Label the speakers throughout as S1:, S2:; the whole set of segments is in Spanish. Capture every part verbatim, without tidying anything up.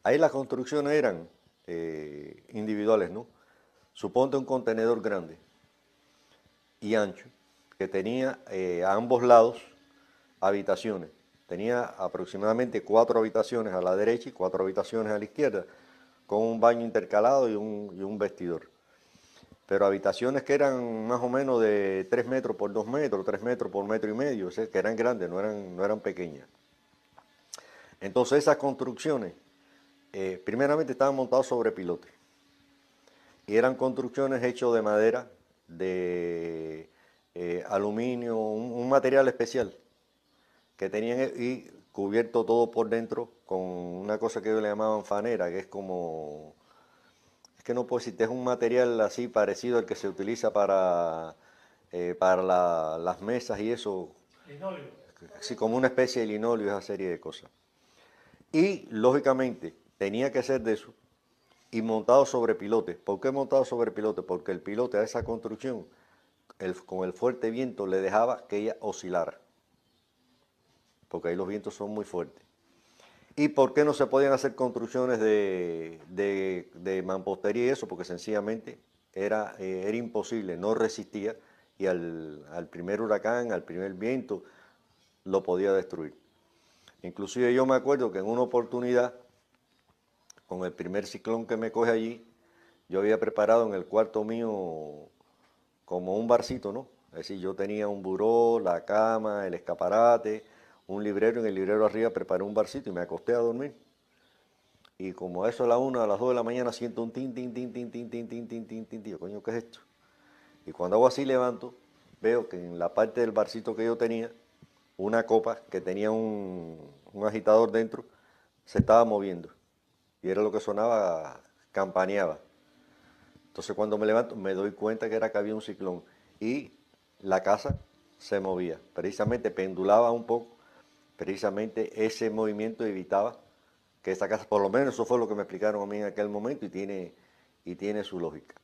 S1: Ahí las construcciones eran eh, individuales, ¿no? Suponte un contenedor grande y ancho que tenía eh, a ambos lados habitaciones. Tenía aproximadamente cuatro habitaciones a la derecha y cuatro habitaciones a la izquierda, con un baño intercalado y un, y un vestidor. Pero habitaciones que eran más o menos de tres metros por dos metros, tres metros por metro y medio, o sea, que eran grandes, no eran, no eran pequeñas. Entonces esas construcciones, eh, primeramente estaban montadas sobre pilotes. Y eran construcciones hechas de madera, de eh, aluminio, un, un material especial que tenían e- y cubierto todo por dentro con una cosa que ellos le llamaban fanera, que es como, es que no puedo decirte, es un material así parecido al que se utiliza para, eh, para la- las mesas y eso,
S2: Linóleo.
S1: así como una especie de linóleo, esa serie de cosas. Y lógicamente tenía que ser de eso y montado sobre pilotes. ¿Por qué montado sobre pilotes? Porque el pilote a esa construcción, el- con el fuerte viento, le dejaba que ella oscilara, porque ahí los vientos son muy fuertes. ¿Y por qué no se podían hacer construcciones de, de, de mampostería y eso? Porque sencillamente era, eh, era imposible, no resistía y al, al primer huracán, al primer viento, lo podía destruir. Inclusive yo me acuerdo que en una oportunidad, con el primer ciclón que me coge allí, yo había preparado en el cuarto mío como un barcito, ¿no? Es decir, yo tenía un buró, la cama, el escaparate, un librero, en el librero arriba preparé un barcito y me acosté a dormir. Y como a eso a la una, a las dos de la mañana siento un tin, tin, tin, tin, tin, tin, tin, tin, tin, tin, tin, coño, ¿qué es esto? Y cuando hago así levanto, veo que en la parte del barcito que yo tenía, una copa que tenía un, un agitador dentro, se estaba moviendo. Y era lo que sonaba, campaneaba. Entonces cuando me levanto me doy cuenta que era que había un ciclón y la casa se movía, precisamente pendulaba un poco, precisamente ese movimiento evitaba que esa casa, por lo menos eso fue lo que me explicaron a mí en aquel momento y tiene, y tiene su lógica.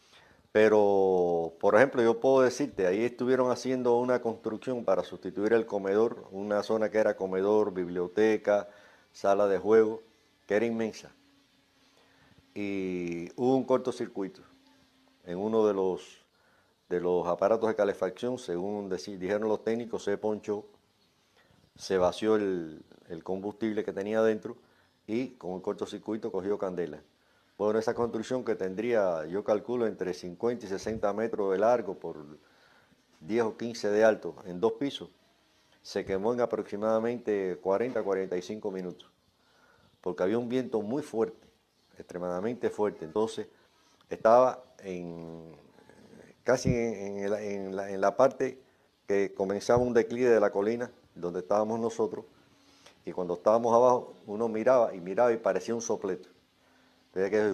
S1: Pero, por ejemplo, yo puedo decirte, ahí estuvieron haciendo una construcción para sustituir el comedor, una zona que era comedor, biblioteca, sala de juego, que era inmensa. Y hubo un cortocircuito en uno de los, de los aparatos de calefacción, según deci- dijeron los técnicos, se ponchó, se vació el, el combustible que tenía dentro y con el cortocircuito cogió candela. Bueno, esa construcción que tendría, yo calculo, entre cincuenta y sesenta metros de largo por diez o quince de alto, en dos pisos, se quemó en aproximadamente cuarenta a cuarenta y cinco minutos, porque había un viento muy fuerte, extremadamente fuerte. Entonces, estaba en, casi en, en la, en la- en la parte que comenzaba un declive de la colina, donde estábamos nosotros, y cuando estábamos abajo, uno miraba y miraba y parecía un sopleto. Tenía que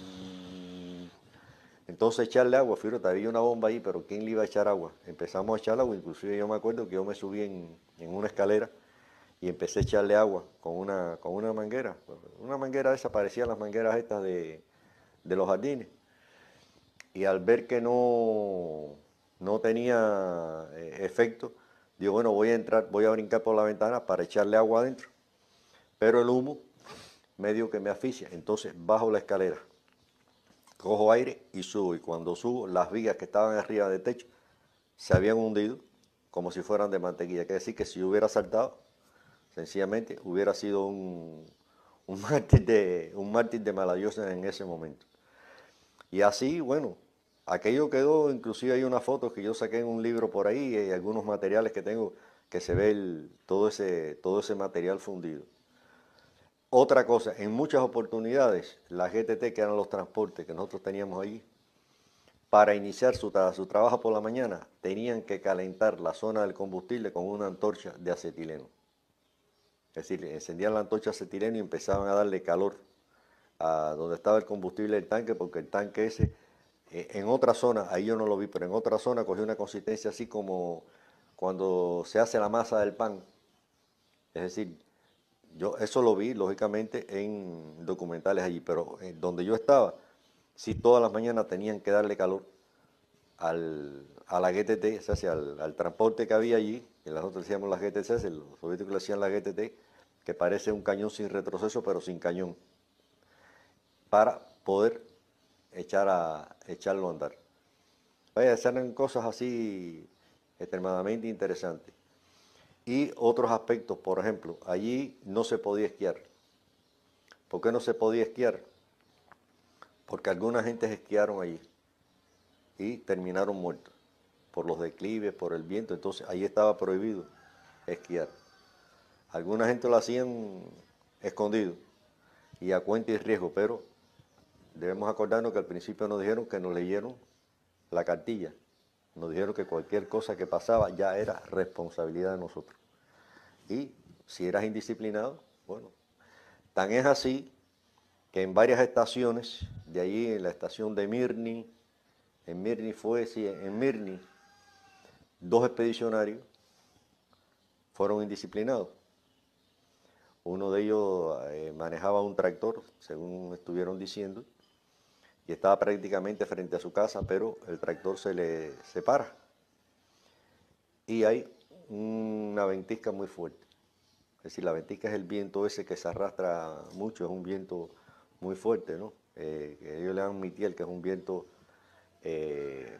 S1: entonces echarle agua, fíjate, había una bomba ahí, pero ¿quién le iba a echar agua? Empezamos a echar agua, inclusive yo me acuerdo que yo me subí en, en una escalera y empecé a echarle agua con una, con una manguera. Una manguera esa parecía las mangueras estas de, de los jardines. Y al ver que no, no tenía eh, efecto, digo, bueno, voy a entrar, voy a brincar por la ventana para echarle agua adentro. Pero el humo medio que me asfixia, entonces bajo la escalera, cojo aire y subo. Y cuando subo, las vigas que estaban arriba del techo se habían hundido como si fueran de mantequilla. Quiere decir que si yo hubiera saltado, sencillamente hubiera sido un, un mártir de, un mártir de mala diosa en ese momento. Y así, bueno, aquello quedó, inclusive hay unas fotos que yo saqué en un libro por ahí y algunos materiales que tengo que se ve el- todo, ese, todo ese material fundido. Otra cosa, en muchas oportunidades, las G T T, que eran los transportes que nosotros teníamos allí, para iniciar su, tra- su trabajo por la mañana, tenían que calentar la zona del combustible con una antorcha de acetileno. Es decir, encendían la antorcha de acetileno y empezaban a darle calor a donde estaba el combustible del tanque, porque el tanque ese, eh, en otra zona, ahí yo no lo vi, pero en otra zona cogió una consistencia así como cuando se hace la masa del pan. Es decir, yo eso lo vi, lógicamente, en documentales allí, pero eh, donde yo estaba, sí todas las mañanas tenían que darle calor al, a la G T T, o sea, al, al transporte que había allí, que nosotros decíamos la G T C, los soviéticos le hacían la G T T, que parece un cañón sin retroceso, pero sin cañón. para poder echar a, echarlo a andar. Vaya, eran cosas así extremadamente interesantes. Y otros aspectos, por ejemplo, allí no se podía esquiar. ¿Por qué no se podía esquiar? Porque algunas gentes esquiaron allí y terminaron muertos por los declives, por el viento. Entonces ahí estaba prohibido esquiar. Alguna gente lo hacían escondido y a cuenta y riesgo, pero debemos acordarnos que al principio nos dijeron que nos leyeron la cartilla. Nos dijeron que cualquier cosa que pasaba ya era responsabilidad de nosotros. Y si eras indisciplinado, bueno, tan es así que en varias estaciones, de allí en la estación de Mirni, en Mirni fue, sí, en Mirni, dos expedicionarios fueron indisciplinados. Uno de ellos eh, manejaba un tractor, según estuvieron diciendo, y estaba prácticamente frente a su casa, pero el tractor se le separa. Y hay una ventisca muy fuerte. Es decir, la ventisca es el viento ese que se arrastra mucho, es un viento muy fuerte, ¿no? Eh, que ellos le llaman mitiel, que es un viento, eh,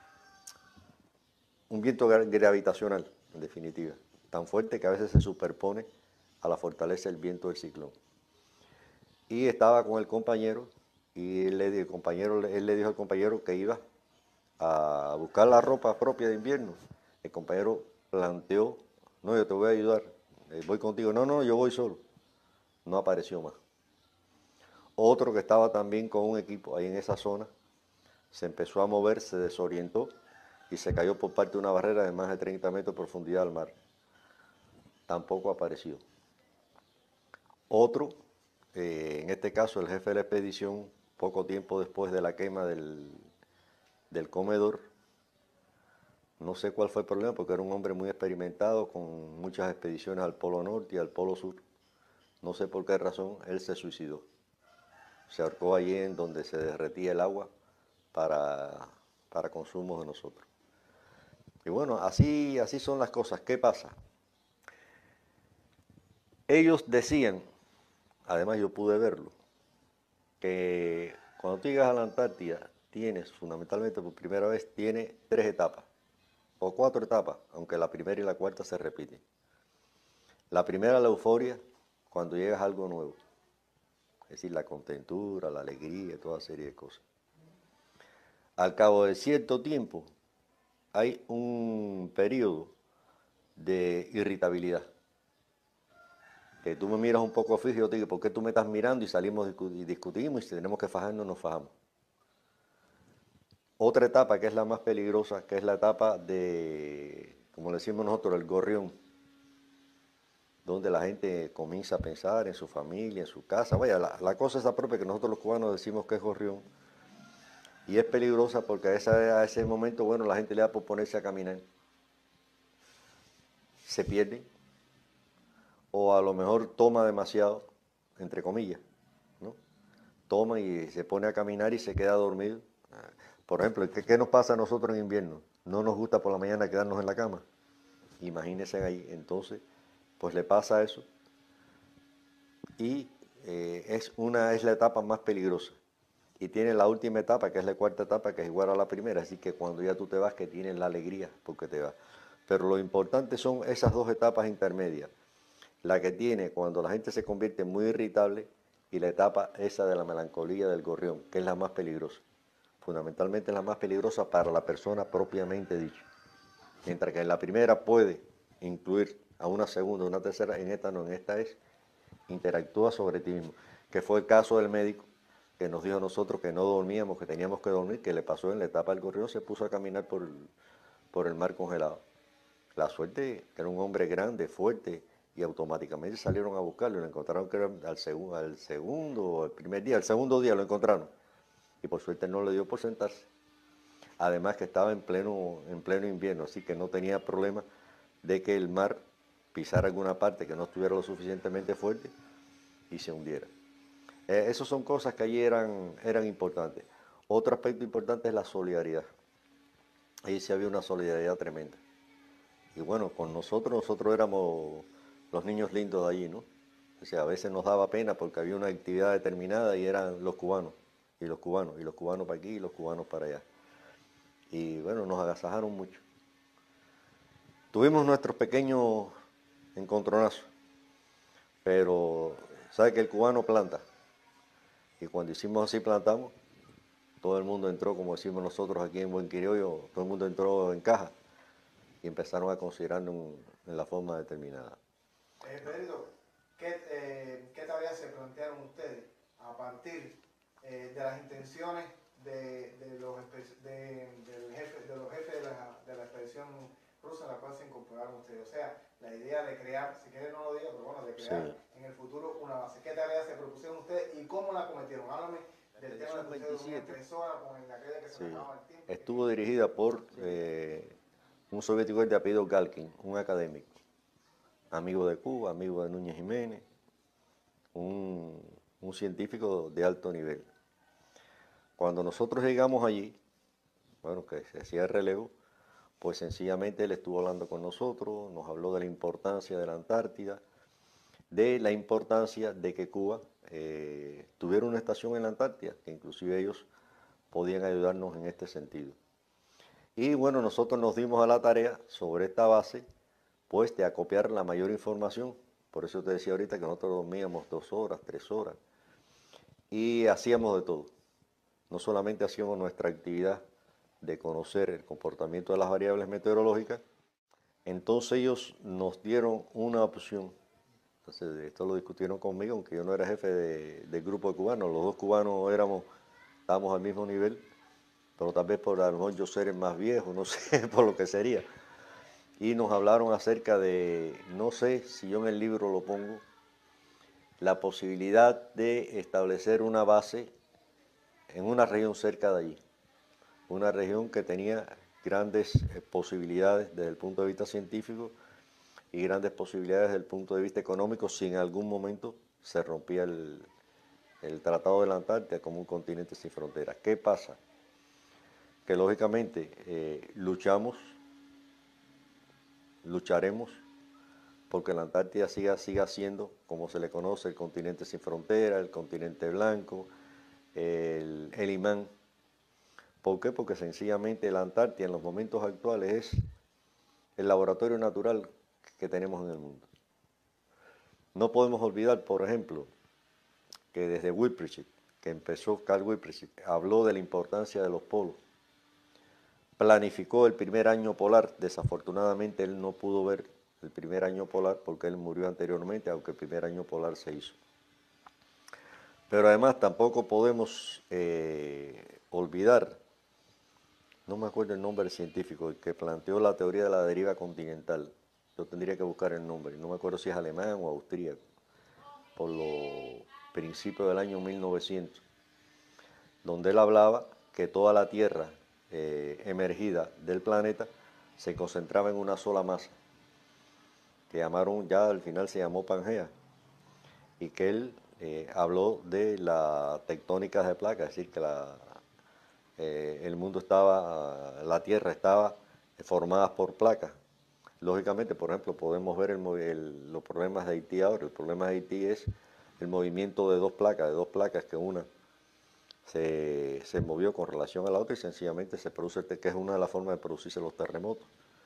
S1: un viento gravitacional, en definitiva, tan fuerte que a veces se superpone a la fortaleza del viento del ciclón. Y estaba con el compañero, y él le, el compañero, él le dijo al compañero que iba a buscar la ropa propia de invierno. El compañero planteó, no, yo te voy a ayudar, eh, voy contigo. No, no, yo voy solo. No apareció más. Otro que estaba también con un equipo ahí en esa zona, se empezó a mover, se desorientó y se cayó por parte de una barrera de más de treinta metros de profundidad al mar. Tampoco apareció. Otro, eh, en este caso el jefe de la expedición, poco tiempo después de la quema del, del comedor, no sé cuál fue el problema, porque era un hombre muy experimentado, con muchas expediciones al Polo Norte y al Polo Sur. No sé por qué razón, él se suicidó. Se ahorcó allí en donde se derretía el agua para, para consumo de nosotros. Y bueno, así, así son las cosas. ¿Qué pasa? Ellos decían, además yo pude verlo, que cuando tú llegas a la Antártida, tienes, fundamentalmente por primera vez, tiene tres etapas, o cuatro etapas, aunque la primera y la cuarta se repiten. La primera, la euforia, cuando llegas a algo nuevo. Es decir, la contentura, la alegría, toda serie de cosas. Al cabo de cierto tiempo, hay un periodo de irritabilidad. Que tú me miras un poco fijo y yo te digo, ¿por qué tú me estás mirando? Y salimos y discutimos y si tenemos que fajarnos, nos fajamos. Otra etapa que es la más peligrosa, que es la etapa de, como le decimos nosotros, el gorrión, donde la gente comienza a pensar en su familia, en su casa. Vaya, la, la cosa esa propia que nosotros los cubanos decimos que es gorrión. Y es peligrosa porque a, esa, a ese momento, bueno, la gente le da por ponerse a caminar. Se pierde. O a lo mejor toma demasiado, entre comillas, ¿no? Toma y se pone a caminar y se queda dormido. Por ejemplo, ¿qué, qué nos pasa a nosotros en invierno? No nos gusta por la mañana quedarnos en la cama. Imagínense ahí. Entonces, pues le pasa eso. Y eh, es, una, es la etapa más peligrosa. Y tiene la última etapa, que es la cuarta etapa, que es igual a la primera. Así que cuando ya tú te vas, que tienes la alegría porque te vas. Pero lo importante son esas dos etapas intermedias. La que tiene cuando la gente se convierte muy irritable y la etapa esa de la melancolía del gorrión, que es la más peligrosa. Fundamentalmente es la más peligrosa para la persona propiamente dicha. Mientras que en la primera puede incluir a una segunda, una tercera, en esta no, en esta es interactúa sobre ti mismo. Que fue el caso del médico que nos dijo a nosotros que no dormíamos, que teníamos que dormir, que le pasó en la etapa del gorrión, se puso a caminar por el, por el mar congelado. La suerte que era un hombre grande, fuerte, y automáticamente salieron a buscarlo y lo encontraron que era al, segu al segundo o el primer día, el segundo día lo encontraron. Y por suerte no le dio por sentarse. Además que estaba en pleno, en pleno invierno, así que no tenía problema de que el mar pisara alguna parte que no estuviera lo suficientemente fuerte y se hundiera. Eh, esas son cosas que allí eran, eran importantes. Otro aspecto importante es la solidaridad. Allí sí había una solidaridad tremenda. Y bueno, con nosotros, nosotros éramos los niños lindos de allí, ¿no? O sea, a veces nos daba pena porque había una actividad determinada y eran los cubanos, y los cubanos, y los cubanos para aquí y los cubanos para allá. Y bueno, nos agasajaron mucho. Tuvimos nuestros pequeños encontronazos, pero sabe que el cubano planta, y cuando hicimos así plantamos, todo el mundo entró, como decimos nosotros aquí en Buen Criollo, todo el mundo entró en caja y empezaron a considerarnos en, en la forma determinada.
S2: Eh, Pedrito, ¿qué, eh, ¿qué tareas se plantearon ustedes a partir eh, de las intenciones de, de, los, de, del jefe, de los jefes de la, de la expedición rusa en la cual se incorporaron ustedes? O sea, la idea de crear, si quieren no lo diga, pero bueno, de crear sí. en el futuro una base. ¿Qué tareas se propusieron ustedes y cómo la cometieron? Háblame del tema de que ustedes dormían tres horas con la aquella que se sí. acababa el tiempo.
S1: Estuvo dirigida por eh, un soviético de apellido Galkin, un académico, amigo de Cuba, amigo de Núñez Jiménez, un, un científico de alto nivel. Cuando nosotros llegamos allí, bueno, que se hacía el relevo, pues sencillamente él estuvo hablando con nosotros, nos habló de la importancia de la Antártida, de la importancia de que Cuba eh, tuviera una estación en la Antártida, que inclusive ellos podían ayudarnos en este sentido. Y bueno, nosotros nos dimos a la tarea sobre esta base, pues de acopiar la mayor información. Por eso te decía ahorita que nosotros dormíamos dos horas, tres horas, y hacíamos de todo. No solamente hacíamos nuestra actividad de conocer el comportamiento de las variables meteorológicas, entonces ellos nos dieron una opción. Entonces esto lo discutieron conmigo, aunque yo no era jefe de, del grupo de cubanos, los dos cubanos éramos, estábamos al mismo nivel, pero tal vez por a lo mejor yo ser el más viejo, no sé, por lo que sería. Y nos hablaron acerca de, no sé si yo en el libro lo pongo, la posibilidad de establecer una base en una región cerca de allí. Una región que tenía grandes posibilidades desde el punto de vista científico y grandes posibilidades desde el punto de vista económico si en algún momento se rompía el, el Tratado de la Antártida como un continente sin fronteras. ¿Qué pasa? Que lógicamente eh, luchamos, lucharemos porque la Antártida siga, siga siendo, como se le conoce, el continente sin fronteras, el continente blanco, el, el imán. ¿Por qué? Porque sencillamente la Antártida en los momentos actuales es el laboratorio natural que tenemos en el mundo. No podemos olvidar, por ejemplo, que desde Wilprich, que empezó Carl Wilprich, habló de la importancia de los polos. Planificó el primer año polar, desafortunadamente él no pudo ver el primer año polar porque él murió anteriormente, aunque el primer año polar se hizo. Pero además tampoco podemos eh, olvidar, no me acuerdo el nombre del científico, el que planteó la teoría de la deriva continental. Yo tendría que buscar el nombre, no me acuerdo si es alemán o austríaco, por los principios del año mil novecientos, donde él hablaba que toda la Tierra eh, emergida del planeta se concentraba en una sola masa, que llamaron, ya al final se llamó Pangea, y que él eh, habló de la tectónica de placas, es decir, que la, eh, el mundo estaba, la Tierra estaba formada por placas. Lógicamente, por ejemplo, podemos ver el, el, los problemas de Haití ahora. El problema de Haití es el movimiento de dos placas, de dos placas que una se, se movió con relación a la otra y sencillamente se produce, que es una de las formas de producirse los terremotos.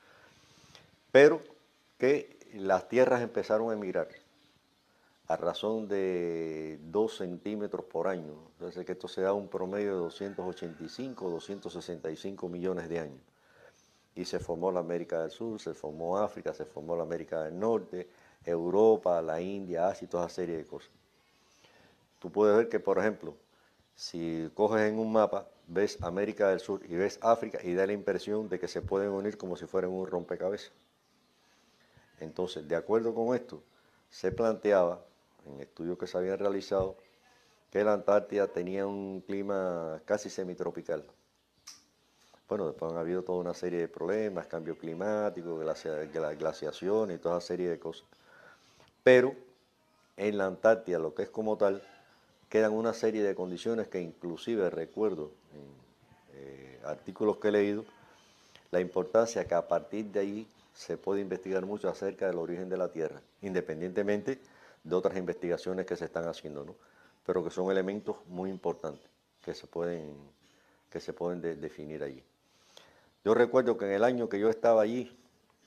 S1: Pero que las tierras empezaron a emigrar a razón de dos centímetros por año. Entonces que esto se da un promedio de doscientos ochenta y cinco, doscientos sesenta y cinco millones de años. Y se formó la América del Sur, se formó África, se formó la América del Norte, Europa, la India, Asia y toda esa serie de cosas. Tú puedes ver que, por ejemplo, si coges en un mapa, ves América del Sur y ves África y da la impresión de que se pueden unir como si fueran un rompecabezas. Entonces, de acuerdo con esto, se planteaba, en estudios que se habían realizado, que la Antártida tenía un clima casi semitropical. Bueno, después han habido toda una serie de problemas, cambio climático, glacia, glaciación y toda esa serie de cosas. Pero en la Antártida, lo que es como tal, quedan una serie de condiciones que inclusive recuerdo en eh, artículos que he leído, la importancia que a partir de ahí se puede investigar mucho acerca del origen de la Tierra, independientemente de otras investigaciones que se están haciendo, ¿no? Pero que son elementos muy importantes que se pueden, que se pueden de, definir allí. Yo recuerdo que en el año que yo estaba allí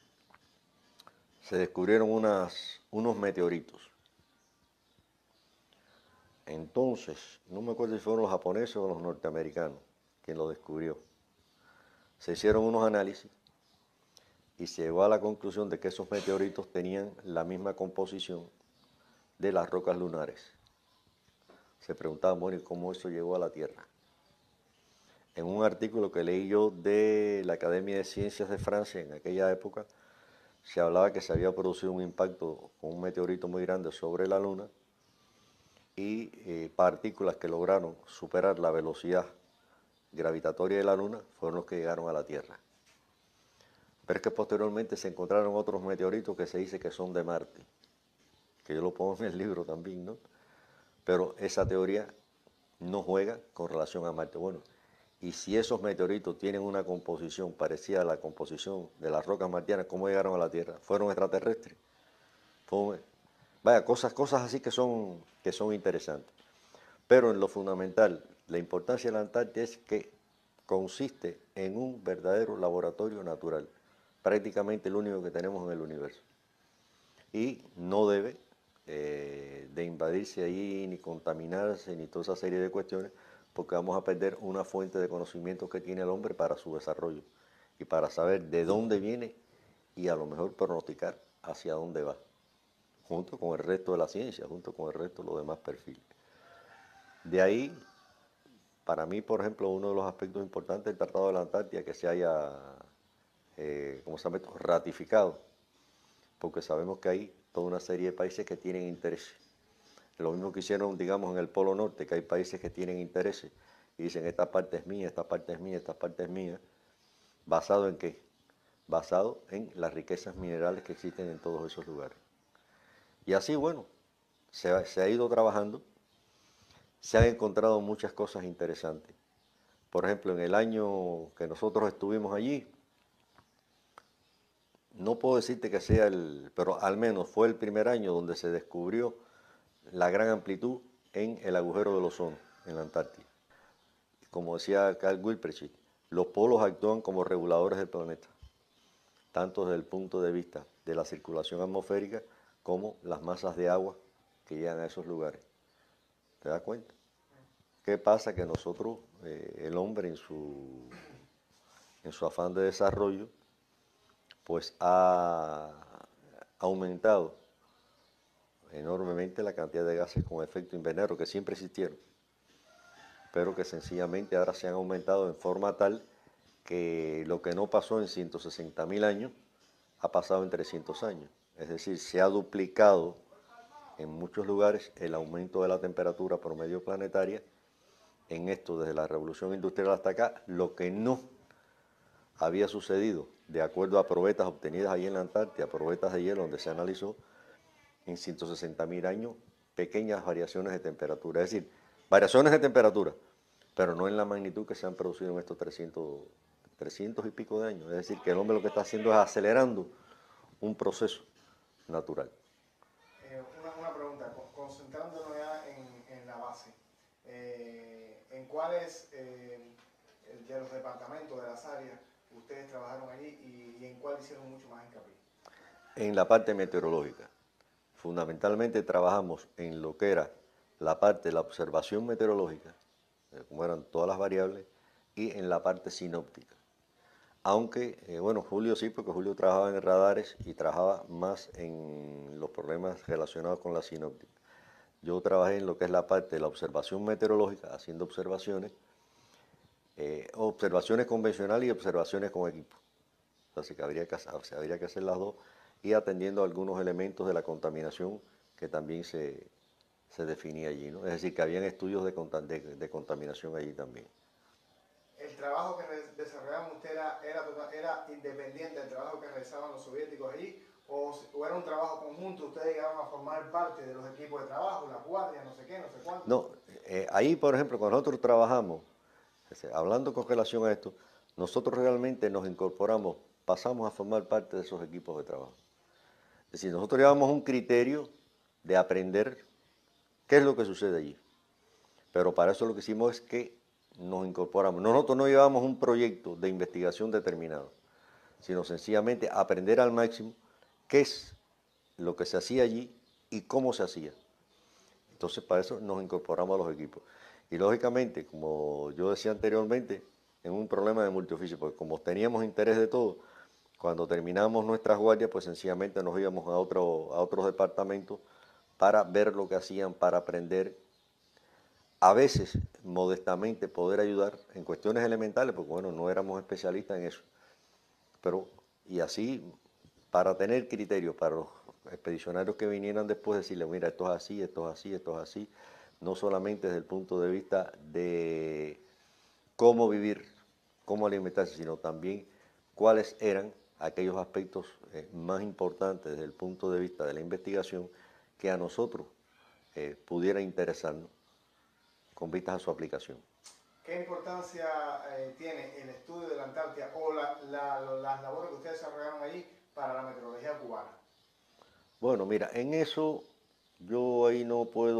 S1: se descubrieron unas, unos meteoritos. Entonces, no me acuerdo si fueron los japoneses o los norteamericanos quien lo descubrió. Se hicieron unos análisis y se llegó a la conclusión de que esos meteoritos tenían la misma composición de las rocas lunares. Se preguntaban, bueno, ¿y cómo eso llegó a la Tierra? En un artículo que leí yo de la Academia de Ciencias de Francia en aquella época, se hablaba que se había producido un impacto con un meteorito muy grande sobre la Luna y eh, partículas que lograron superar la velocidad gravitatoria de la Luna fueron los que llegaron a la Tierra. Pero es que posteriormente se encontraron otros meteoritos que se dice que son de Marte, que yo lo pongo en el libro también, ¿no? Pero esa teoría no juega con relación a Marte. Bueno, y si esos meteoritos tienen una composición parecida a la composición de las rocas marcianas, ¿cómo llegaron a la Tierra? ¿Fueron extraterrestres? Fue, vaya, cosas, cosas así que son, que son interesantes. Pero en lo fundamental, la importancia de la Antártida es que consiste en un verdadero laboratorio natural, prácticamente el único que tenemos en el universo. Y no debe eh, de invadirse ahí, ni contaminarse, ni toda esa serie de cuestiones, porque vamos a perder una fuente de conocimiento que tiene el hombre para su desarrollo y para saber de dónde viene y a lo mejor pronosticar hacia dónde va, junto con el resto de la ciencia, junto con el resto de los demás perfiles. De ahí, para mí, por ejemplo, uno de los aspectos importantes del Tratado de la Antártida que se haya, eh, ¿cómo se llama esto?, ratificado, porque sabemos que hay toda una serie de países que tienen intereses. Lo mismo que hicieron, digamos, en el Polo Norte, que hay países que tienen intereses y dicen, esta parte es mía, esta parte es mía, esta parte es mía. ¿Basado en qué? Basado en las riquezas minerales que existen en todos esos lugares. Y así, bueno, se ha, se ha ido trabajando, se han encontrado muchas cosas interesantes. Por ejemplo, en el año que nosotros estuvimos allí, no puedo decirte que sea el, pero al menos fue el primer año donde se descubrió la gran amplitud en el agujero del ozono, en la Antártida. Como decía Carl Wilprecht, los polos actúan como reguladores del planeta, tanto desde el punto de vista de la circulación atmosférica como las masas de agua que llegan a esos lugares. ¿Te das cuenta? ¿Qué pasa? Que nosotros, eh, el hombre en su, en su afán de desarrollo, pues ha aumentado enormemente la cantidad de gases con efecto invernadero que siempre existieron, pero que sencillamente ahora se han aumentado en forma tal que lo que no pasó en ciento sesenta mil años ha pasado en trescientos años. Es decir, se ha duplicado en muchos lugares el aumento de la temperatura promedio planetaria en esto desde la revolución industrial hasta acá, lo que no había sucedido de acuerdo a probetas obtenidas ahí en la Antártida, probetas de hielo donde se analizó en ciento sesenta mil años pequeñas variaciones de temperatura, es decir, variaciones de temperatura, pero no en la magnitud que se han producido en estos trescientos, trescientos y pico de años. Es decir, que el hombre lo que está haciendo es acelerando un proceso natural.
S2: Eh, una, una pregunta, concentrándonos ya en, en la base, eh, ¿en cuáles eh, de los departamentos, de las áreas, ustedes trabajaron allí y, y en cuál hicieron mucho más hincapié?
S1: En la parte meteorológica. Fundamentalmente trabajamos en lo que era la parte de la observación meteorológica, como eran todas las variables, y en la parte sinóptica. Aunque, eh, bueno, Julio sí, porque Julio trabajaba en radares y trabajaba más en los problemas relacionados con la sinóptica. Yo trabajé en lo que es la parte de la observación meteorológica, haciendo observaciones, eh, observaciones convencionales y observaciones con equipo. Así que habría que, o sea, habría que hacer las dos y atendiendo algunos elementos de la contaminación que también se, se definía allí, ¿no? Es decir, que habían estudios de, de, de contaminación allí también.
S2: ¿El trabajo que desarrollaban ustedes era, era, era independiente del trabajo que realizaban los soviéticos allí? O, ¿O era un trabajo conjunto? ¿Ustedes llegaron a formar parte de los equipos de trabajo, las guardias, no sé qué, no sé cuánto?
S1: No, eh, ahí, por ejemplo, cuando nosotros trabajamos, hablando con relación a esto, nosotros realmente nos incorporamos, pasamos a formar parte de esos equipos de trabajo. Es decir, nosotros llevamos un criterio de aprender qué es lo que sucede allí. Pero para eso lo que hicimos es que nos incorporamos. Nosotros no llevamos un proyecto de investigación determinado, sino sencillamente aprender al máximo qué es lo que se hacía allí y cómo se hacía. Entonces para eso nos incorporamos a los equipos. Y lógicamente, como yo decía anteriormente, en un problema de multioficio, porque como teníamos interés de todo, cuando terminamos nuestras guardias, pues sencillamente nos íbamos a, otro, a otros departamentos para ver lo que hacían, para aprender, a veces modestamente poder ayudar en cuestiones elementales, porque bueno, no éramos especialistas en eso, pero y así para tener criterios para los expedicionarios que vinieran después, decirle, mira, esto es así, esto es así, esto es así, no solamente desde el punto de vista de cómo vivir, cómo alimentarse, sino también cuáles eran aquellos aspectos eh, más importantes desde el punto de vista de la investigación que a nosotros eh, pudiera interesarnos con vistas a su aplicación.
S2: ¿Qué importancia eh, tiene el estudio de la Antártida o la, la, las labores que ustedes desarrollaron allí para la meteorología cubana?
S1: Bueno, mira, en eso yo ahí no puedo...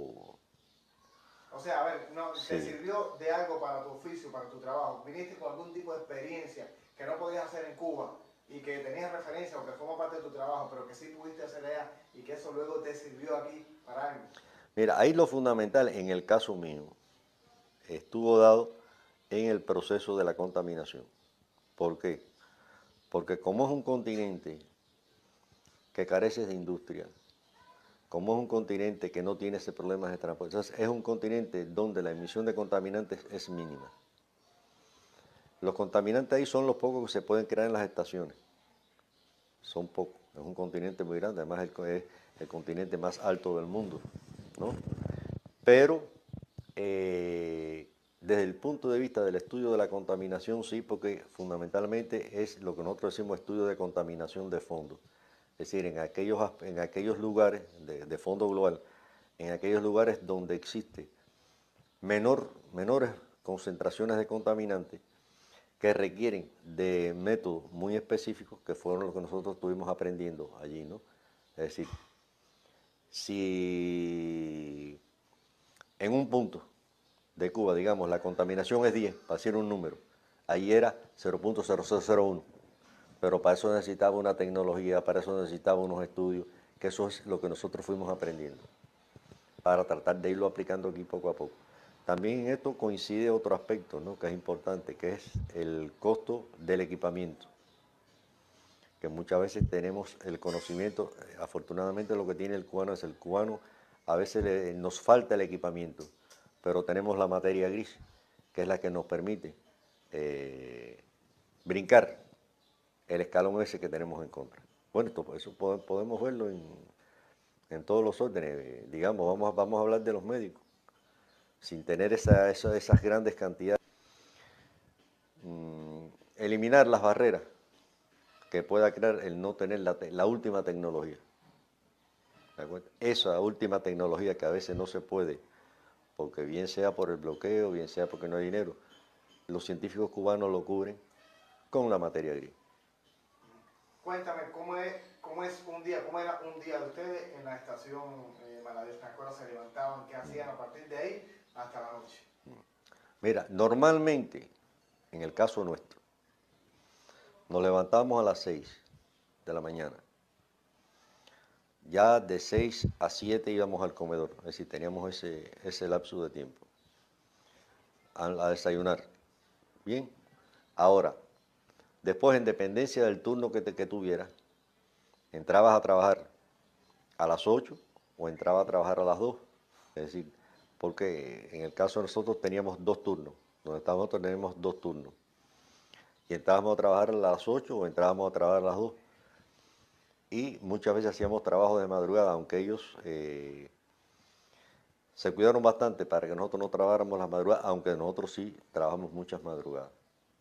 S2: O sea, a ver, no, ¿te
S1: Sí.
S2: sirvió de algo para tu oficio, para tu trabajo? ¿Viniste con algún tipo de experiencia que no podías hacer en Cuba y que tenías referencia o que forma parte de tu trabajo, pero que sí pudiste hacer allá y que eso luego te sirvió aquí para algo?
S1: Mira, ahí lo fundamental en el caso mío estuvo dado en el proceso de la contaminación. ¿Por qué? Porque como es un continente que carece de industria, como es un continente que no tiene ese problema de transporte, entonces es un continente donde la emisión de contaminantes es mínima. Los contaminantes ahí son los pocos que se pueden crear en las estaciones. Son pocos. Es un continente muy grande, además es el, el continente más alto del mundo, ¿no? Pero eh, desde el punto de vista del estudio de la contaminación, sí, porque fundamentalmente es lo que nosotros decimos estudio de contaminación de fondo. Es decir, en aquellos, en aquellos lugares de, de fondo global, en aquellos lugares donde existe menor, menores concentraciones de contaminantes que requieren de métodos muy específicos, que fueron los que nosotros estuvimos aprendiendo allí, ¿no? Es decir, si en un punto de Cuba, digamos, la contaminación es diez, para decir un número, ahí era cero punto cero cero cero uno, pero para eso necesitaba una tecnología, para eso necesitaba unos estudios, que eso es lo que nosotros fuimos aprendiendo, para tratar de irlo aplicando aquí poco a poco. También en esto coincide otro aspecto, ¿no?, que es importante, que es el costo del equipamiento, que muchas veces tenemos el conocimiento, afortunadamente lo que tiene el cubano es el cubano, a veces le, nos falta el equipamiento, pero tenemos la materia gris, que es la que nos permite eh, brincar el escalón ese que tenemos en contra. Bueno, esto, eso podemos verlo en, en todos los órdenes, digamos, vamos, vamos a hablar de los médicos, sin tener esa, esa, esas grandes cantidades, mm, eliminar las barreras que pueda crear el no tener la, la última tecnología. ¿De acuerdo? Esa última tecnología que a veces no se puede, porque bien sea por el bloqueo, bien sea porque no hay dinero, los científicos cubanos lo cubren con la materia gris.
S2: Cuéntame, ¿cómo es, cómo es un día, cómo era un día de ustedes en la estación eh, Maladez? ¿A qué hora se levantaban? ¿Qué hacían a partir de ahí hasta la noche?
S1: Mira, normalmente, en el caso nuestro, nos levantamos a las seis de la mañana. Ya de seis a siete íbamos al comedor, es decir, teníamos ese, ese lapso de tiempo a, a desayunar. Bien, ahora, después en dependencia del turno que, te, que tuvieras, entrabas a trabajar a las ocho o entrabas a trabajar a las dos, es decir, porque en el caso de nosotros teníamos dos turnos, donde estábamos nosotros teníamos dos turnos, y entrábamos a trabajar a las ocho o entrábamos a trabajar a las dos. Y muchas veces hacíamos trabajo de madrugada, aunque ellos eh, se cuidaron bastante para que nosotros no trabajáramos las madrugadas, aunque nosotros sí trabajamos muchas madrugadas.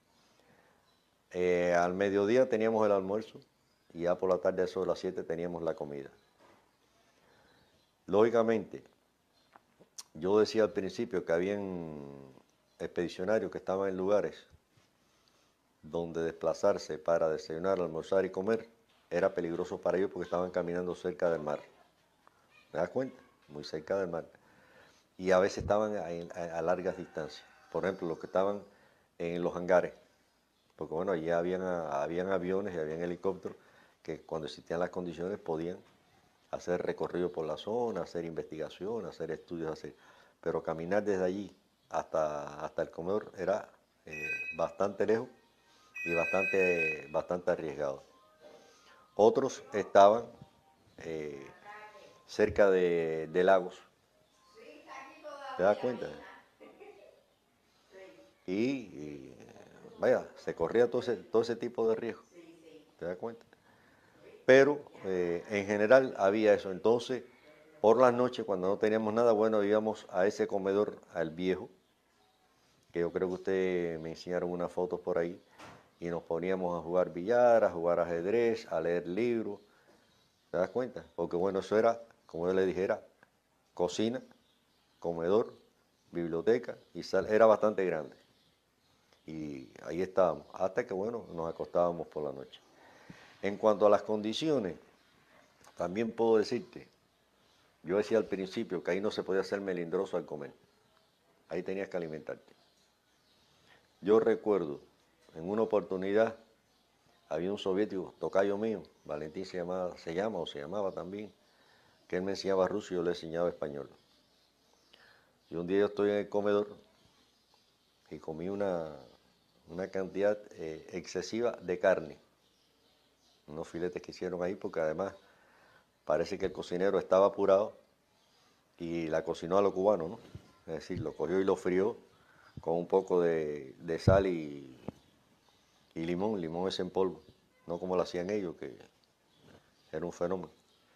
S1: Eh, al mediodía teníamos el almuerzo y ya por la tarde, a eso de las siete, teníamos la comida. Lógicamente, yo decía al principio que habían expedicionarios que estaban en lugares donde desplazarse para desayunar, almorzar y comer era peligroso para ellos porque estaban caminando cerca del mar. ¿te das cuenta? Muy cerca del mar. Y a veces estaban a, a, a largas distancias. Por ejemplo, los que estaban en los hangares, porque bueno, allí habían, habían aviones y habían helicópteros que cuando existían las condiciones podían hacer recorrido por la zona, hacer investigación, hacer estudios, hacer, pero caminar desde allí hasta, hasta el comedor era eh, bastante lejos y bastante, bastante arriesgado. Otros estaban eh, cerca de, de lagos, ¿te das cuenta? Y, y vaya, se corría todo ese, todo ese tipo de riesgo, ¿te das cuenta? Pero eh, en general había eso. Entonces, por las noches, cuando no teníamos nada, bueno, íbamos a ese comedor, al viejo, que yo creo que ustedes me enseñaron unas fotos por ahí, y nos poníamos a jugar billar, a jugar ajedrez, a leer libros, ¿te das cuenta? Porque bueno, eso era, como yo le dijera, cocina, comedor, biblioteca, y sal, era bastante grande. Y ahí estábamos, hasta que bueno, nos acostábamos por la noche. En cuanto a las condiciones, también puedo decirte, yo decía al principio que ahí no se podía ser melindroso al comer, ahí tenías que alimentarte. Yo recuerdo, en una oportunidad, había un soviético, tocayo mío, Valentín se, llamaba, se llama o se llamaba también, que él me enseñaba ruso y yo le enseñaba español. Y un día yo estoy en el comedor y comí una, una cantidad eh, excesiva de carne, unos filetes que hicieron ahí, porque además parece que el cocinero estaba apurado y la cocinó a lo cubano, ¿no? Es decir, lo cogió y lo frió con un poco de, de sal y, y limón, limón es en polvo, no como lo hacían ellos, que era un fenómeno.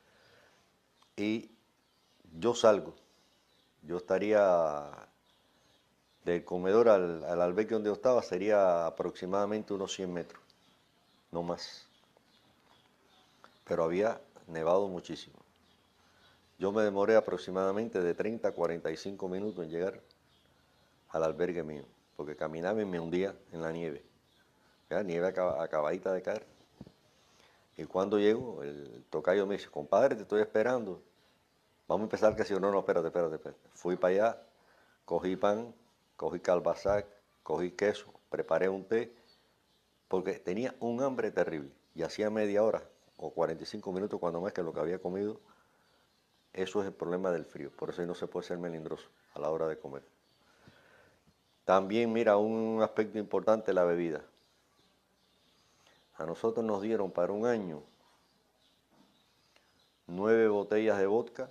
S1: Y yo salgo, yo estaría del comedor al, al albergue donde yo estaba, sería aproximadamente unos cien metros, no más. Pero había nevado muchísimo. Yo me demoré aproximadamente de treinta a cuarenta y cinco minutos en llegar al albergue mío, porque caminaba y me hundía en la nieve. La nieve acaba, acabadita de caer. Y cuando llego, el tocayo me dice, compadre, te estoy esperando. Vamos a empezar que si no, no, espérate, espérate, espérate. Fui para allá, cogí pan, cogí calbasac, cogí queso, preparé un té, porque tenía un hambre terrible. Y hacía media hora o cuarenta y cinco minutos cuando más que lo que había comido. Eso es el problema del frío, por eso ahí no se puede ser melindroso a la hora de comer. También, mira, un aspecto importante, la bebida. A nosotros nos dieron para un año nueve botellas de vodka,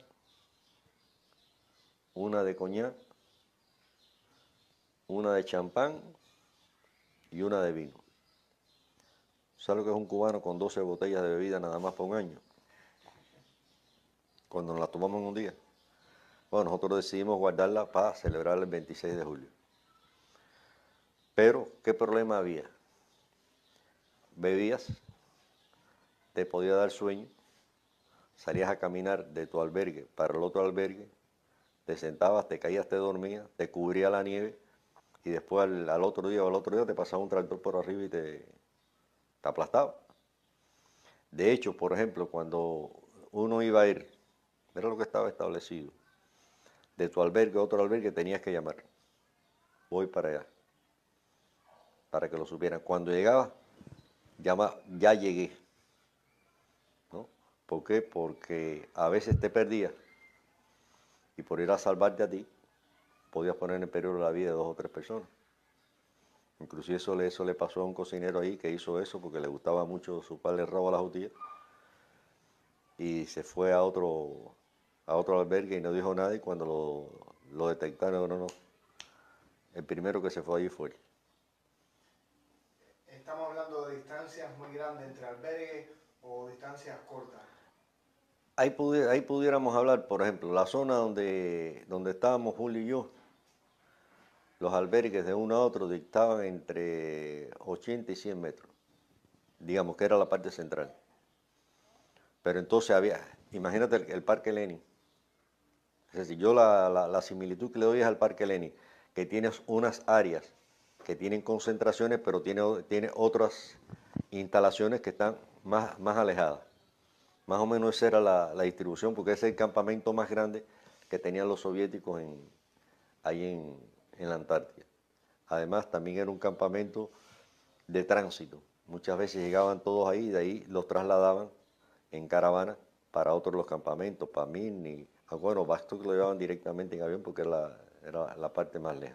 S1: una de coñac, una de champán y una de vino. ¿Sabes lo que es un cubano con doce botellas de bebida nada más por un año? Cuando nos la tomamos en un día. Bueno, nosotros decidimos guardarla para celebrar el veintiséis de julio. Pero, ¿qué problema había? Bebías, te podía dar sueño, salías a caminar de tu albergue para el otro albergue, te sentabas, te caías, te dormías, te cubría la nieve y después al, al otro día o al otro día te pasaba un tractor por arriba y te, te aplastaba. De hecho, por ejemplo, cuando uno iba a ir, era lo que estaba establecido, de tu albergue a otro albergue tenías que llamar, voy para allá, para que lo supieran. Cuando llegaba, llama, ya llegué, ¿no? ¿Por qué? Porque a veces te perdías y por ir a salvarte a ti, podías poner en peligro la vida de dos o tres personas. Inclusive eso le, eso le pasó a un cocinero ahí que hizo eso porque le gustaba mucho su padre el rabo a la judía y se fue a otro, a otro albergue y no dijo nada y cuando lo, lo detectaron, no, no, el primero que se fue allí fue él.
S2: ¿Estamos hablando de distancias muy grandes entre albergues o distancias cortas?
S1: Ahí, pudi ahí pudiéramos hablar, por ejemplo, la zona donde, donde estábamos Julio y yo, los albergues de uno a otro dictaban entre ochenta y cien metros, digamos que era la parte central. Pero entonces había, imagínate el, el Parque Lenin, es decir, yo la, la, la similitud que le doy es al Parque Lenin, que tienes unas áreas que tienen concentraciones, pero tiene, tiene otras instalaciones que están más, más alejadas. Más o menos esa era la, la distribución, porque ese es el campamento más grande que tenían los soviéticos en, ahí en, en la Antártida. Además, también era un campamento de tránsito. Muchas veces llegaban todos ahí y de ahí los trasladaban en caravana para otros los campamentos, para Mirny. Ah, bueno, Vostok lo llevaban directamente en avión porque era la, era la parte más lejana.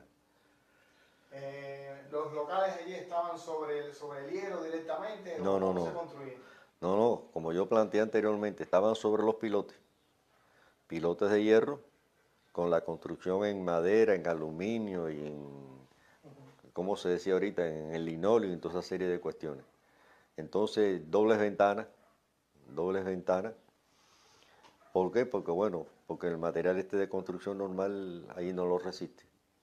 S2: Eh, ¿Los locales allí estaban sobre el, sobre el hielo directamente
S1: No,
S2: o
S1: no,
S2: cómo se
S1: no.
S2: construían?
S1: No, no, como yo planteé anteriormente, estaban sobre los pilotes. Pilotes de hierro con la construcción en madera, en aluminio y en, como se decía ahorita, en el linóleo y toda esa serie de cuestiones. Entonces, dobles ventanas, dobles ventanas. ¿Por qué? Porque bueno, porque el material este de construcción normal ahí no lo resiste.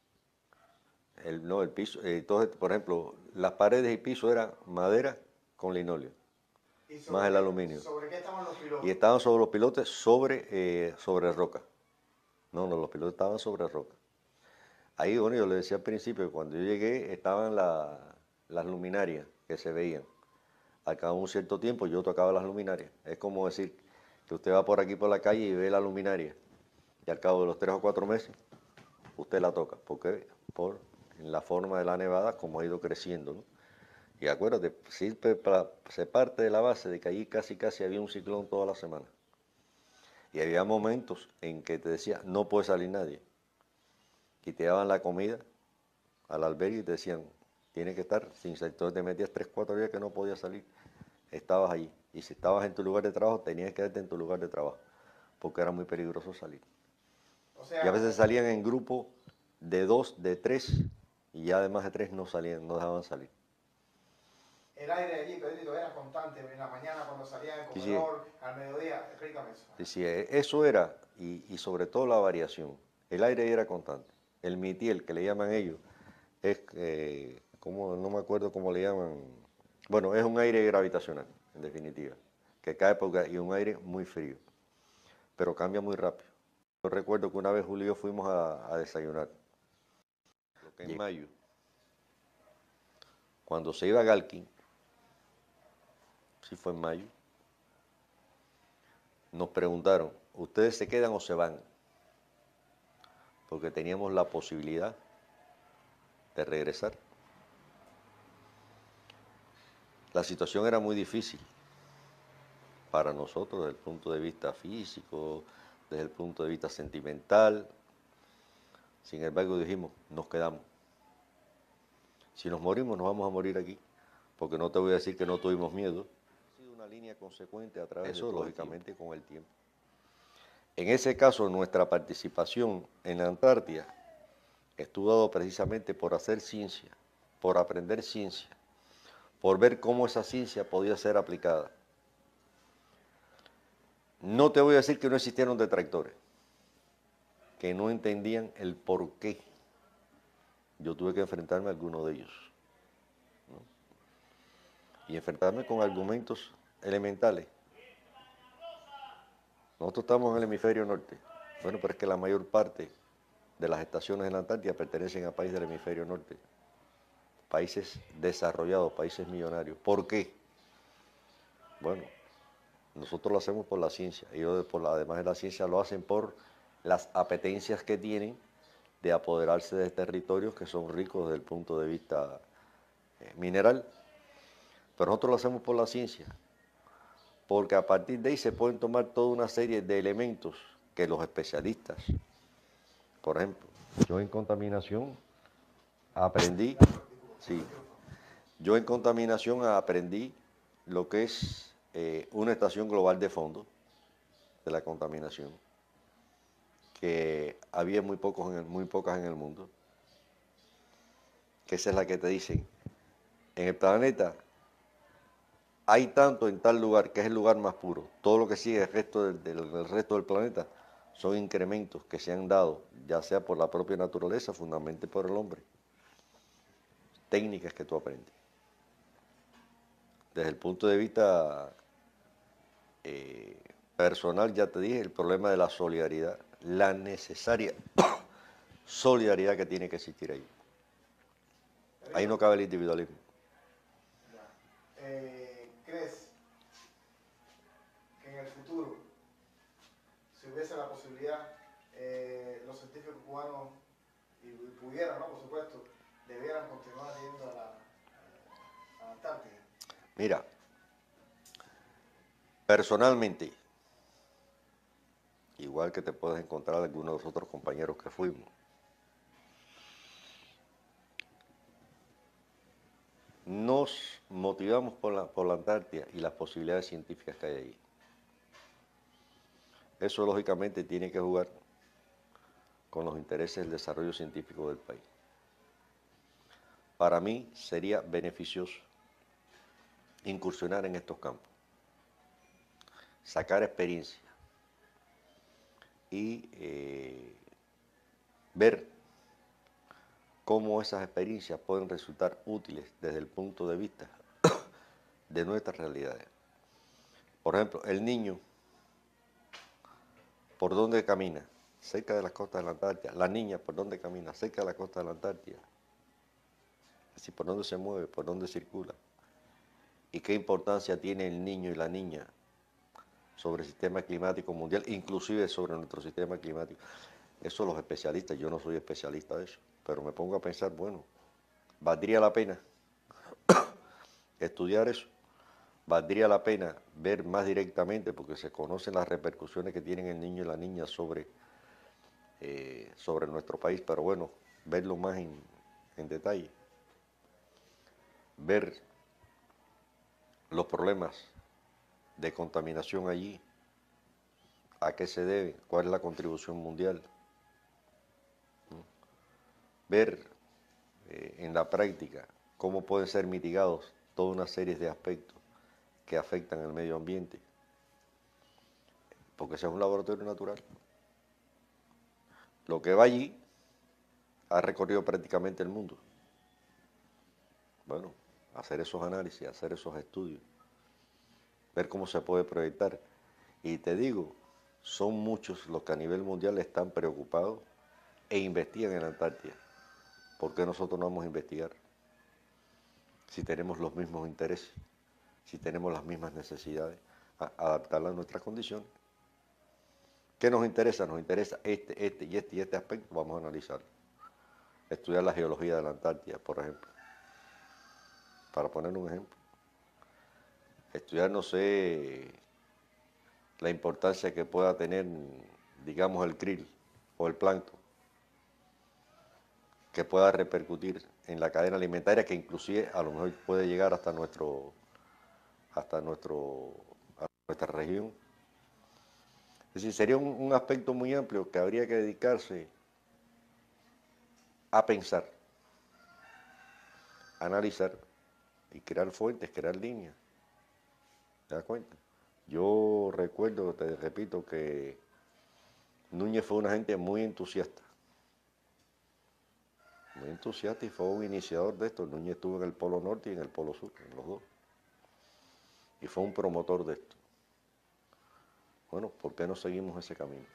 S1: El, no, el piso, eh, entonces, por ejemplo, las paredes y piso eran madera con linóleo,
S2: ¿Y sobre
S1: más el
S2: qué,
S1: aluminio.
S2: sobre qué estaban los pilotos?
S1: Y estaban sobre los pilotes sobre, eh, sobre roca. No, no, los pilotos estaban sobre roca. Ahí, bueno, yo le decía al principio, cuando yo llegué estaban la, las luminarias que se veían. Al cabo de un cierto tiempo yo tocaba las luminarias. Es como decir que usted va por aquí por la calle y ve la luminaria. Y al cabo de los tres o cuatro meses, usted la toca. Porque por la forma de la nevada, como ha ido creciendo, ¿no? Y acuérdate, siempre se parte de la base de que allí casi casi había un ciclón toda la semana. Y había momentos en que te decía, no puede salir nadie. Y te daban la comida al albergue y te decían, tienes que estar sin salir. Entonces te metías tres, cuatro días que no podías salir. Estabas allí. Y si estabas en tu lugar de trabajo, tenías que quedarte en tu lugar de trabajo, porque era muy peligroso salir.
S2: O sea,
S1: Y a veces salían en grupo de dos, de tres, y ya además de tres no salían, no dejaban salir.
S2: el aire allí, Pedrito, era constante en la mañana cuando salía del
S1: Sí, sí,
S2: comedor, al mediodía, explícame eso.
S1: sí, sí, eso era, y, y sobre todo la variación. El aire era constante. El mitiel, que le llaman ellos, es, eh, como, no me acuerdo cómo le llaman, bueno, es un aire gravitacional, en definitiva, que cae por, y un aire muy frío, pero cambia muy rápido. Yo recuerdo que una vez Julio y yo fuimos a, a desayunar, en mayo, cuando se iba a Galkin, sí fue en mayo, nos preguntaron, ¿ustedes se quedan o se van? Porque teníamos la posibilidad de regresar. La situación era muy difícil para nosotros desde el punto de vista físico, desde el punto de vista sentimental. Sin embargo dijimos, nos quedamos. Si nos morimos, nos vamos a morir aquí, porque no te voy a decir que no tuvimos miedo. Ha sido una línea consecuente a través Eso, de todo lógicamente, el con el tiempo. En ese caso, nuestra participación en la Antártida estuvo dado precisamente por hacer ciencia, por aprender ciencia, por ver cómo esa ciencia podía ser aplicada. No te voy a decir que no existieron detractores, que no entendían el por qué. Yo tuve que enfrentarme a alguno de ellos, ¿no? Y enfrentarme con argumentos elementales. Nosotros estamos en el hemisferio norte. Bueno, pero es que la mayor parte de las estaciones en la Antártida pertenecen a países del hemisferio norte. Países desarrollados, países millonarios. ¿Por qué? Bueno, nosotros lo hacemos por la ciencia. Ellos, por la, además de la ciencia, lo hacen por las apetencias que tienen de apoderarse de territorios que son ricos desde el punto de vista eh, mineral. Pero nosotros lo hacemos por la ciencia, porque a partir de ahí se pueden tomar toda una serie de elementos que los especialistas, por ejemplo, yo en contaminación aprendí, sí, yo en contaminación aprendí lo que es eh, una estación global de fondo de la contaminación, que había muy, pocos en el, muy pocas en el mundo, que esa es la que te dicen, en el planeta hay tanto en tal lugar, que es el lugar más puro. Todo lo que sigue el resto del, del, del resto del planeta son incrementos que se han dado, ya sea por la propia naturaleza, fundamentalmente por el hombre. Técnicas que tú aprendes. Desde el punto de vista eh, personal, ya te dije, el problema de la solidaridad, la necesaria solidaridad que tiene que existir ahí. Ahí no cabe el individualismo.
S2: Eh, ¿Crees que en el futuro hubiese la posibilidad, eh, los científicos cubanos, y, y pudieran, ¿no? Por supuesto, debieran continuar yendo a la, a la Antártida?
S1: Mira, personalmente, igual que te puedes encontrar algunos de los otros compañeros que fuimos, nos motivamos por la, por la Antártida y las posibilidades científicas que hay ahí. Eso lógicamente tiene que jugar con los intereses del desarrollo científico del país. Para mí sería beneficioso incursionar en estos campos, sacar experiencia y eh, ver cómo esas experiencias pueden resultar útiles desde el punto de vista de nuestras realidades. Por ejemplo, el niño, ¿por dónde camina? Cerca de las costas de la Antártida. La niña, ¿por dónde camina? Cerca de la costa de la Antártida. Es decir, ¿por dónde se mueve? ¿Por dónde circula? ¿Y qué importancia tiene el niño y la niña sobre el sistema climático mundial, inclusive sobre nuestro sistema climático? Eso los especialistas, yo no soy especialista de eso, pero me pongo a pensar, bueno, ¿valdría la pena estudiar eso? ¿Valdría la pena ver más directamente, porque se conocen las repercusiones que tienen el niño y la niña sobre, eh, sobre nuestro país, pero bueno, verlo más en, en detalle? Ver los problemas de contaminación allí, a qué se debe, cuál es la contribución mundial. Ver eh, en la práctica cómo pueden ser mitigados toda una serie de aspectos que afectan al medio ambiente, porque ese es un laboratorio natural. Lo que va allí ha recorrido prácticamente el mundo. Bueno, hacer esos análisis, hacer esos estudios, ver cómo se puede proyectar. Y te digo, son muchos los que a nivel mundial están preocupados e investigan en la Antártida. ¿Por qué nosotros no vamos a investigar? Si tenemos los mismos intereses, si tenemos las mismas necesidades, a adaptarlas a nuestras condiciones. ¿Qué nos interesa? Nos interesa este, este y este y este aspecto, vamos a analizarlo. Estudiar la geología de la Antártida, por ejemplo, para poner un ejemplo. Estudiar, no sé, la importancia que pueda tener, digamos, el krill o el plancton, que pueda repercutir en la cadena alimentaria, que inclusive a lo mejor puede llegar hasta nuestro, hasta nuestro, a nuestra región. Es decir, sería un, un aspecto muy amplio que habría que dedicarse a pensar, a analizar y crear fuentes, crear líneas. ¿Te das cuenta? Yo recuerdo, te repito, que Núñez fue una gente muy entusiasta. Muy entusiasta y fue un iniciador de esto. Núñez estuvo en el Polo Norte y en el Polo Sur, en los dos. Y fue un promotor de esto. Bueno, ¿por qué no seguimos ese camino?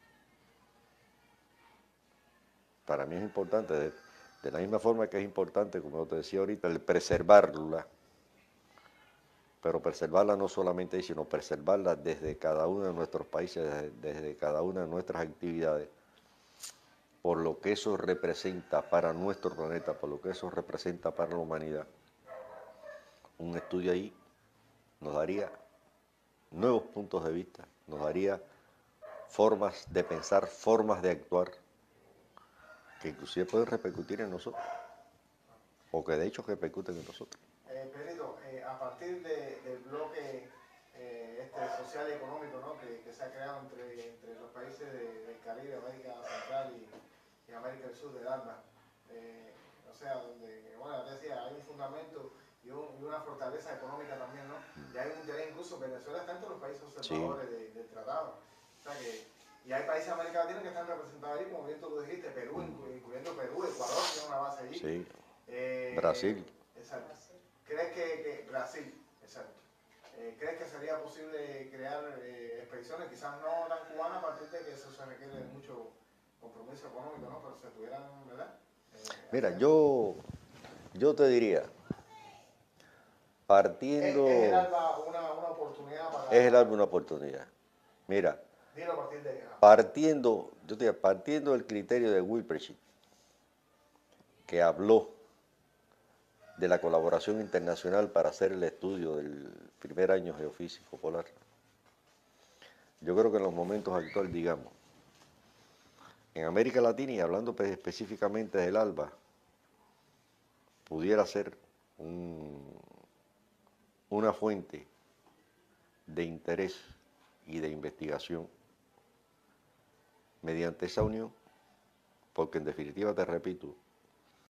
S1: Para mí es importante, de, de la misma forma que es importante, como te decía ahorita, el preservarla. Pero preservarla no solamente ahí, sino preservarla desde cada uno de nuestros países, desde, desde cada una de nuestras actividades, por lo que eso representa para nuestro planeta, por lo que eso representa para la humanidad. Un estudio ahí nos daría nuevos puntos de vista, nos daría formas de pensar, formas de actuar, que inclusive pueden repercutir en nosotros, o que de hecho repercuten en nosotros.
S2: Eh, Pedrito, eh, a partir de, del bloque eh, este social y económico, ¿no? que, que se ha creado entre, entre los países de, del Caribe, América Central y, y América del Sur, del ALBA, eh, o sea, donde, bueno, te decía, hay un fundamento y, un, y una fortaleza económica también, ¿no? Y hay un interés, incluso Venezuela está entre los países observadores sí. de, del tratado. O sea que, y hay países de América Latina que están representados ahí, como bien tú lo dijiste, Perú, mm. incluyendo Perú, Ecuador tiene una base allí. Sí. Eh,
S1: Brasil.
S2: Exacto. ¿Crees que, que Brasil, exacto, eh, ¿crees que sería posible crear eh, expediciones, quizás no tan cubanas, a partir de que eso se requiere de mucho compromiso económico, ¿no? Pero se pudieran, ¿verdad? Eh,
S1: Mira, yo, yo te diría, partiendo...
S2: ¿Es, es el ALBA una, una oportunidad para...?
S1: Es el ALBA una oportunidad. Mira,
S2: Dilo a partir de acá.
S1: Partiendo, yo te digo, partiendo del criterio de Wilprechit, que habló de la colaboración internacional para hacer el estudio del primer año geofísico polar. Yo creo que en los momentos actuales, digamos, en América Latina y hablando pues, específicamente del ALBA, pudiera ser un, una fuente de interés y de investigación mediante esa unión, porque en definitiva, te repito,